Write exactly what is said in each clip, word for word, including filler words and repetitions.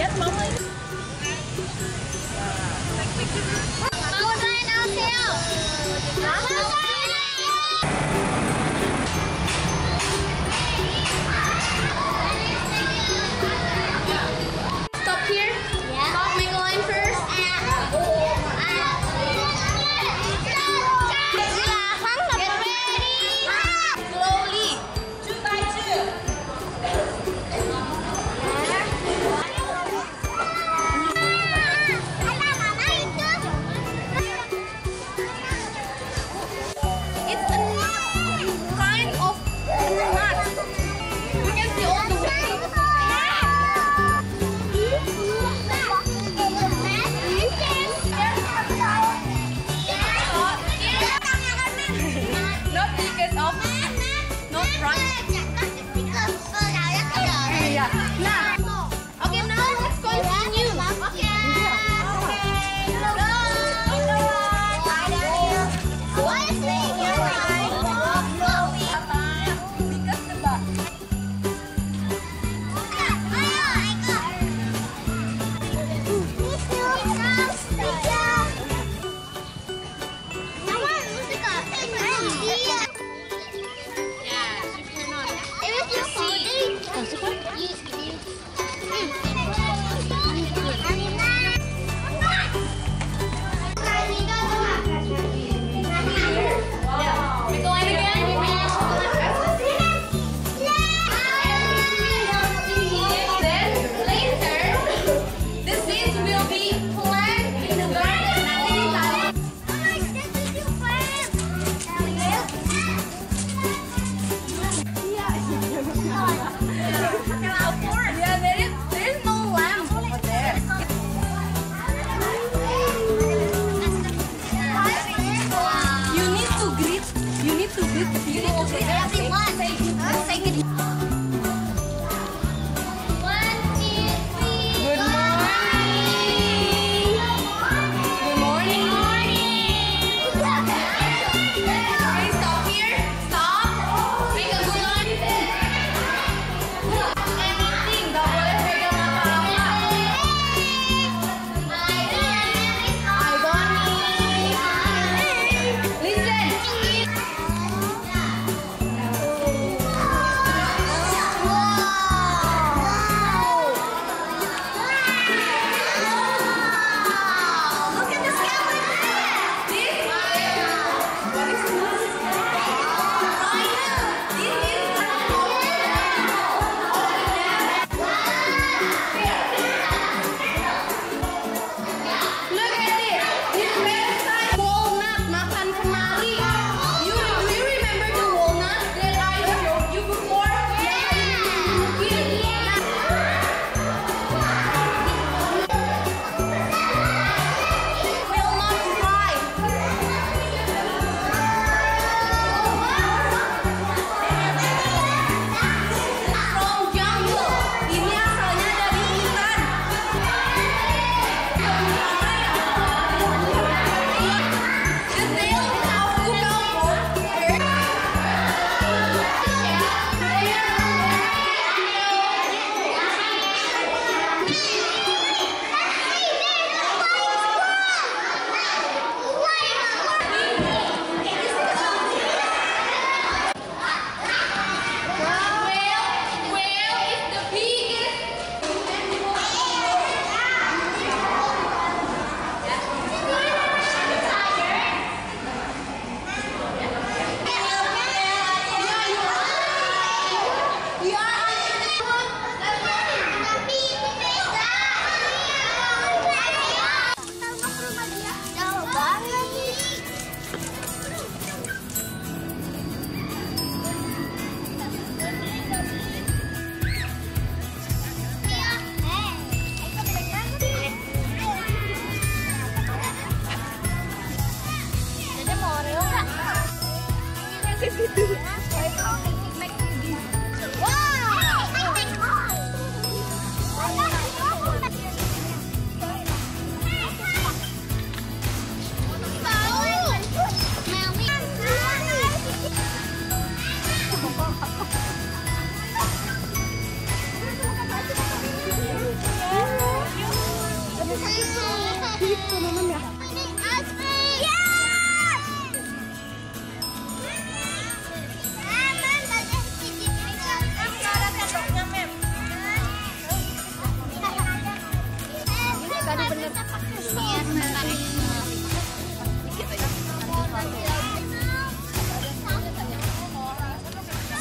lihat mama ini. Stop here. Yeah. Stop, make a line first. Get ready. Slowly. Two by two. It's a kind of nut. You can see all the way. Not because of not right. Yeah. Now, okay, now let's continue. Okay.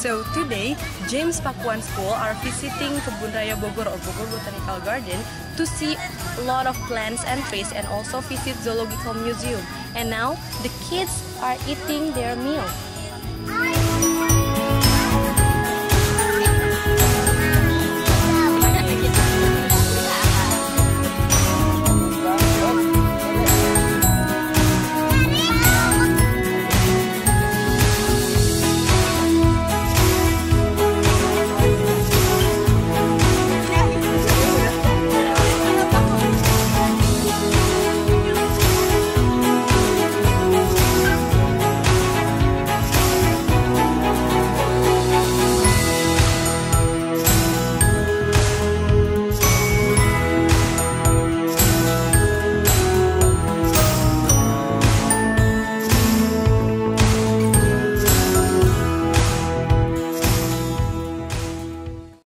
So today, James Pakuan School are visiting Kebun Raya Bogor or Bogor Botanical Garden to see a lot of plants and trees and also visit Zoological Museum. And now the kids are eating their meal.